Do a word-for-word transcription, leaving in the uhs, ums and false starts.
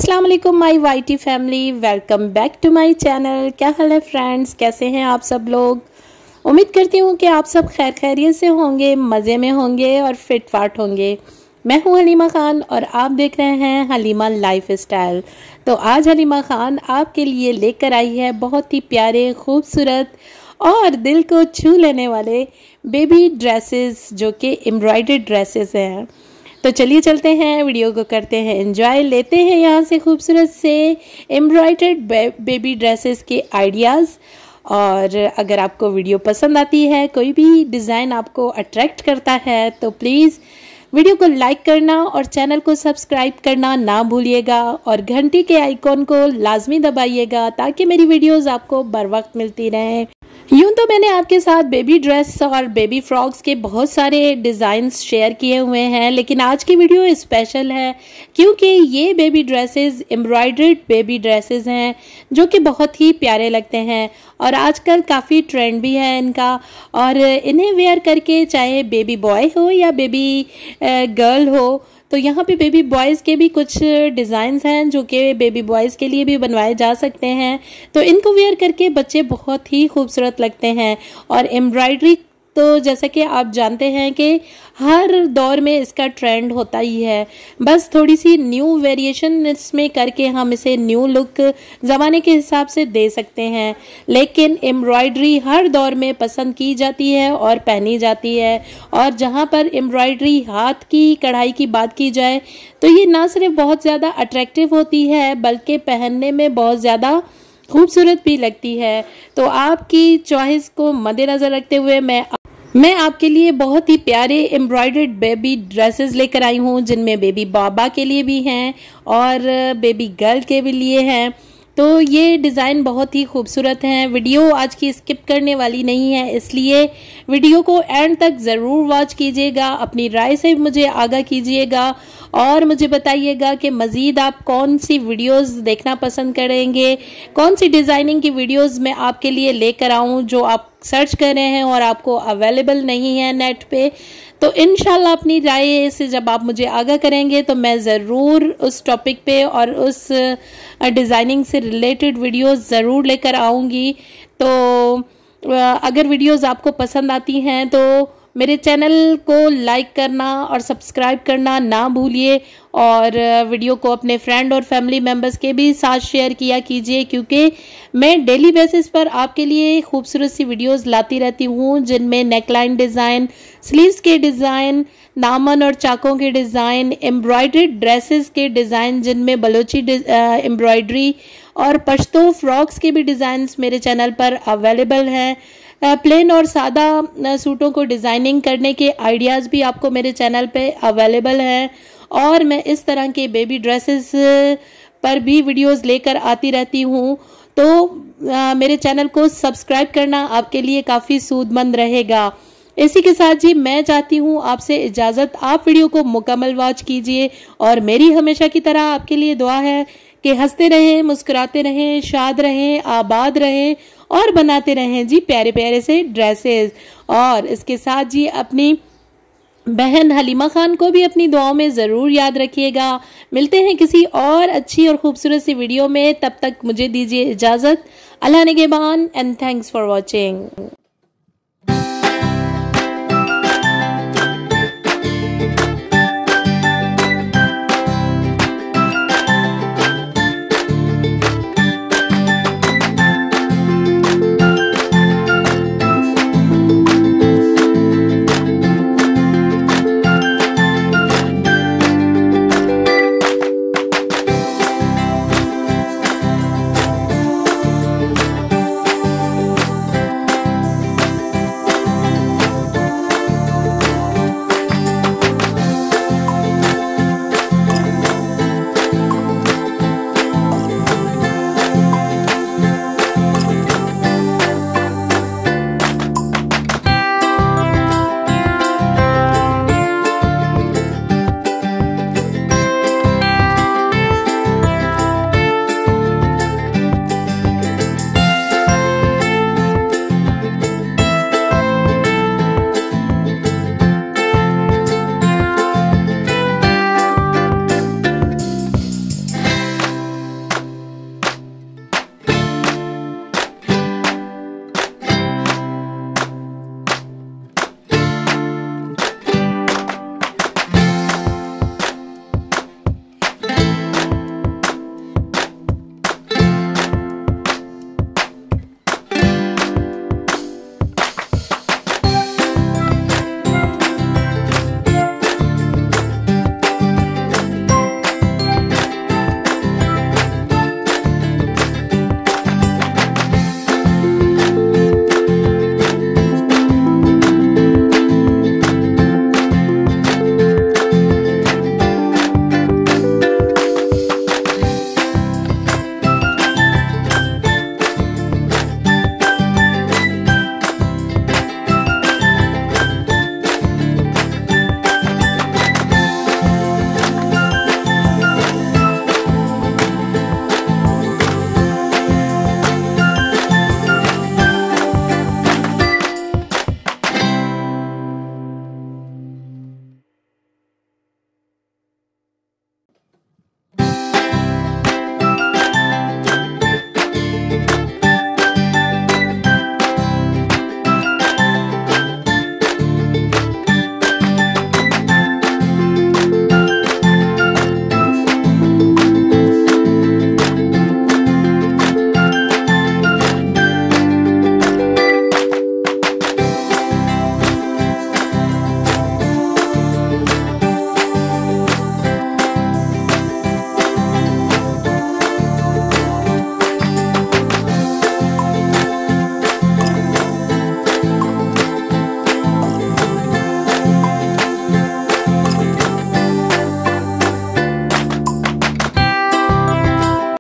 अस्सलाम वालेकुम my Y T family, welcome back to my channel. क्या हाल है फ्रेंड्स, कैसे हैं आप सब लोग। उम्मीद करती हूँ कि आप सब खैर खैरियत से होंगे, मज़े में होंगे और फिट फाट होंगे। मैं हूँ हलीमा खान और आप देख रहे हैं हलीमा लाइफ स्टाइल। तो आज हलीमा खान आपके लिए लेकर आई है बहुत ही प्यारे, खूबसूरत और दिल को छू लेने वाले बेबी ड्रेसेस, जो कि एम्ब्रॉयडर्ड ड्रेसेस हैं। तो चलिए चलते हैं, वीडियो को करते हैं एंजॉय, लेते हैं यहाँ से खूबसूरत से एम्ब्रॉयडर्ड बे, बेबी ड्रेसेस के आइडियाज़। और अगर आपको वीडियो पसंद आती है, कोई भी डिज़ाइन आपको अट्रैक्ट करता है, तो प्लीज़ वीडियो को लाइक करना और चैनल को सब्सक्राइब करना ना भूलिएगा और घंटी के आइकॉन को लाजमी दबाइएगा ताकि मेरी वीडियोस आपको बर वक्त मिलती रहें। यूँ तो मैंने आपके साथ बेबी ड्रेस और बेबी फ्रॉक्स के बहुत सारे डिज़ाइंस शेयर किए हुए हैं, लेकिन आज की वीडियो स्पेशल है क्योंकि ये baby dresses embroidered baby dresses हैं जो कि बहुत ही प्यारे लगते हैं और आजकल काफ़ी ट्रेंड भी है इनका। और इन्हें वेयर करके चाहे बेबी बॉय हो या बेबी गर्ल हो, तो यहाँ पे बेबी बॉयज़ के भी कुछ डिज़ाइंस हैं जो कि बेबी बॉयज़ के लिए भी बनवाए जा सकते हैं। तो इनको वेयर करके बच्चे बहुत ही खूबसूरत लगते हैं। और एम्ब्रॉयडरी तो जैसा कि आप जानते हैं कि हर दौर में इसका ट्रेंड होता ही है, बस थोड़ी सी न्यू वेरिएशन इसमें करके हम इसे न्यू लुक ज़माने के हिसाब से दे सकते हैं। लेकिन एम्ब्रॉयडरी हर दौर में पसंद की जाती है और पहनी जाती है। और जहाँ पर एम्ब्रॉयडरी हाथ की कढ़ाई की बात की जाए तो ये ना सिर्फ बहुत ज़्यादा अट्रैक्टिव होती है बल्कि पहनने में बहुत ज़्यादा खूबसूरत भी लगती है। तो आपकी चॉइस को मद्देनज़र रखते हुए मैं मैं आपके लिए बहुत ही प्यारे एम्ब्रॉयडर्ड बेबी ड्रेसेस लेकर आई हूँ, जिनमें बेबी बाबा के लिए भी हैं और बेबी गर्ल के भी लिए हैं। तो ये डिज़ाइन बहुत ही खूबसूरत हैं। वीडियो आज की स्किप करने वाली नहीं है, इसलिए वीडियो को एंड तक ज़रूर वॉच कीजिएगा। अपनी राय से मुझे आगाह कीजिएगा और मुझे बताइएगा कि मज़ीद आप कौन सी वीडियोस देखना पसंद करेंगे, कौन सी डिज़ाइनिंग की वीडियोस मैं आपके लिए लेकर आऊँ जो आप सर्च कर रहे हैं और आपको अवेलेबल नहीं है नेट पे। तो इंशाल्लाह अपनी राय से जब आप मुझे आगाह करेंगे तो मैं ज़रूर उस टॉपिक पे और उस डिज़ाइनिंग से रिलेटेड वीडियोस ज़रूर लेकर आऊँगी। तो अगर वीडियोस आपको पसंद आती हैं तो मेरे चैनल को लाइक करना और सब्सक्राइब करना ना भूलिए और वीडियो को अपने फ्रेंड और फैमिली मेम्बर्स के भी साथ शेयर किया कीजिए, क्योंकि मैं डेली बेसिस पर आपके लिए खूबसूरत सी वीडियोस लाती रहती हूँ जिनमें नेकलाइन डिज़ाइन, स्लीव्स के डिज़ाइन, दामन और चाकों के डिज़ाइन, एम्ब्रॉयडर्ड ड्रेसेस के डिज़ाइन जिनमें बलोची एम्ब्रॉयडरी और पश्तो फ्रॉक्स के भी डिज़ाइंस मेरे चैनल पर अवेलेबल हैं। प्लेन और सादा सूटों को डिज़ाइनिंग करने के आइडियाज़ भी आपको मेरे चैनल पे अवेलेबल हैं और मैं इस तरह के बेबी ड्रेसेस पर भी वीडियोस लेकर आती रहती हूँ। तो आ, मेरे चैनल को सब्सक्राइब करना आपके लिए काफ़ी सूदमंद रहेगा। इसी के साथ जी मैं चाहती हूँ आपसे इजाज़त, आप वीडियो को मुकम्मल वॉच कीजिए और मेरी हमेशा की तरह आपके लिए दुआ है कि हंसते रहें, मुस्कुराते रहें, शाद रहें, आबाद रहें और बनाते रहें जी प्यारे प्यारे से ड्रेसेस। और इसके साथ जी अपनी बहन हलीमा खान को भी अपनी दुआओं में ज़रूर याद रखिएगा। मिलते हैं किसी और अच्छी और खूबसूरत सी वीडियो में, तब तक मुझे दीजिए इजाज़त। अल्लाह निगहबान एंड थैंक्स फॉर वॉचिंग।